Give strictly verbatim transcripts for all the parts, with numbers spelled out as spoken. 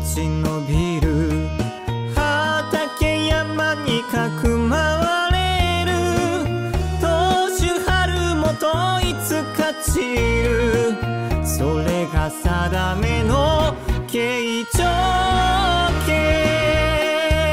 ちのビル畑山にかくまわれる冬秋春もといつか散るそれが定めの慶長家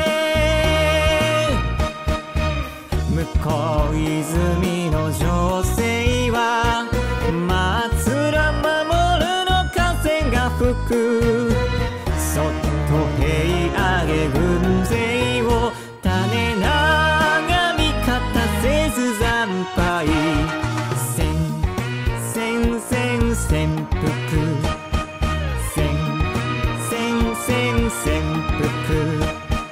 向こう泉の女性は松浦守の風が吹くそっと平上げ軍勢を種長味方せず惨敗戦戦戦戦服戦戦戦戦服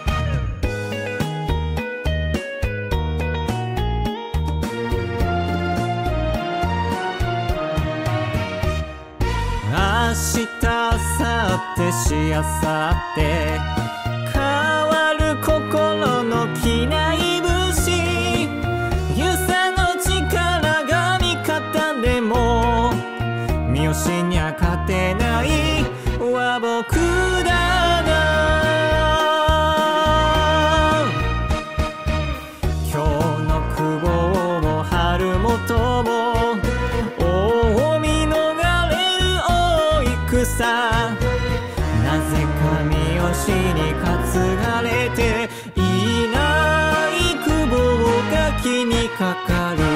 明日明後日しあさって変わる心の機内節遊佐の力が味方でも三好にゃ勝てないは僕だな今日の久保も春本もなぜか三好に担がれていない久保が気にかかる